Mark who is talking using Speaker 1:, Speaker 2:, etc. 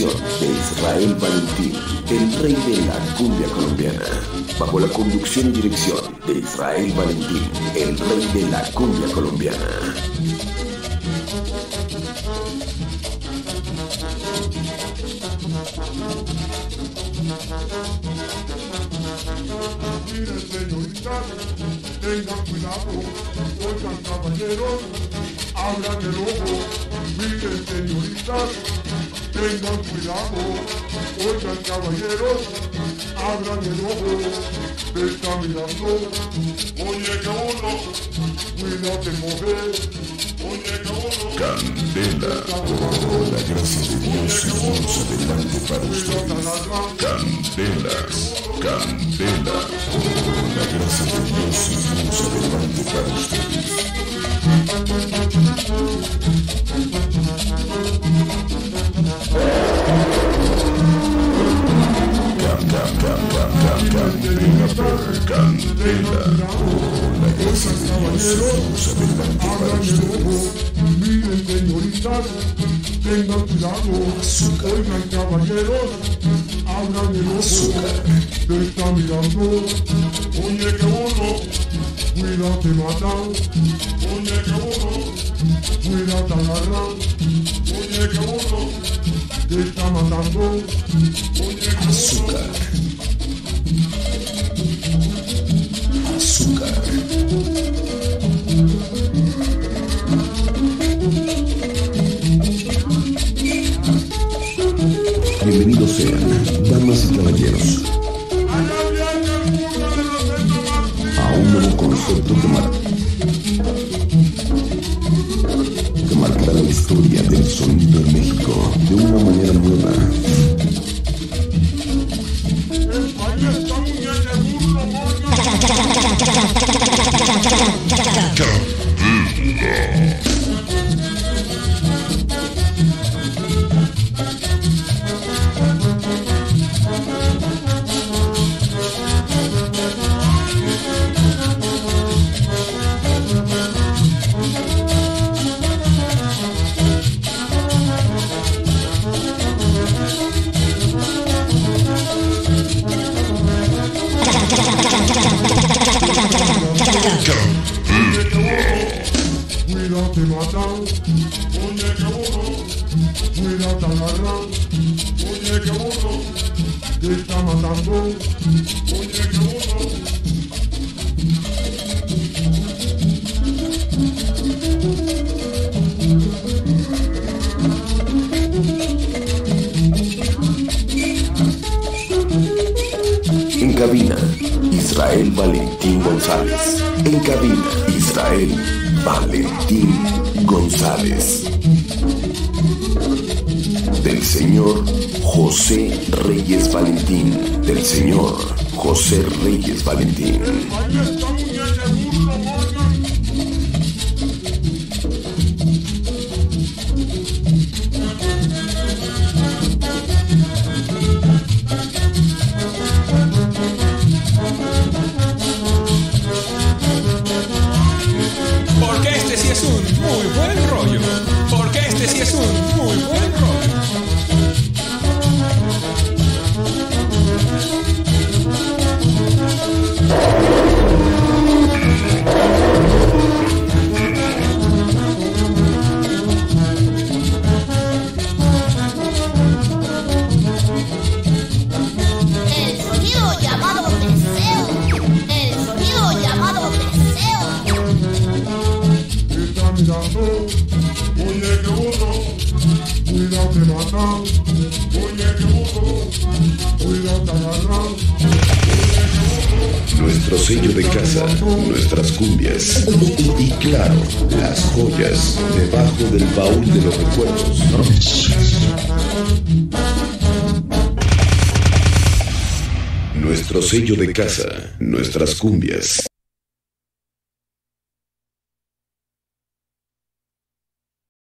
Speaker 1: dirección de Israel Valentín, el rey de la cumbia colombiana. Bajo la conducción y dirección de Israel Valentín, el rey de la cumbia colombiana.
Speaker 2: Miren, señoritas, tengan cuidado, oigan, caballeros, abran el ojo. Miren, señoritas, tengan cuidado, oigan, caballeros, abran el ojo. Te está mirando, oye, que uno, cuídate, mujer, oye, que uno.
Speaker 1: Candela, oh, la gracia de Dios y Dios adelante para ustedes. Candela, Candela, oh, la gracia de Dios y Dios adelante para ustedes. Candela, oh, la gracia de Dios y Dios adelante para ustedes.
Speaker 2: Miren, señoritas, tengan cuidado, oigan, caballeros, abran el ojo. Te está mirando, oye, que uno, cuídate, matan, oye, que uno, cuídate, agarran, oye, que uno, te está matando, oye, que uno.
Speaker 1: Azúcar. Bienvenidos sean, damas y caballeros, a un nuevo concepto que marcará la historia del sonido en México de una manera nueva.
Speaker 2: Cuídate, matan, oye, que uno, cuídate, agarran, oye, que uno, te está matando, oye, que uno.
Speaker 1: En cabina, Israel Valentín González. En cabina, Israel Valentín González. Del señor José Reyes Valentín. Del señor José Reyes Valentín.
Speaker 3: Porque este sí es un muy buen rollo. Porque este sí es un muy buen rollo.
Speaker 4: El sonido llamado deseo. El sonido llamado deseo.
Speaker 2: Te está mirando, oye, que uno, cuídate, matan, oye, que uno, cuídate, agarran.
Speaker 1: Nuestro sello de casa, nuestras cumbias y claro, las joyas debajo del baúl de los recuerdos. Nuestro sello de casa, nuestras cumbias.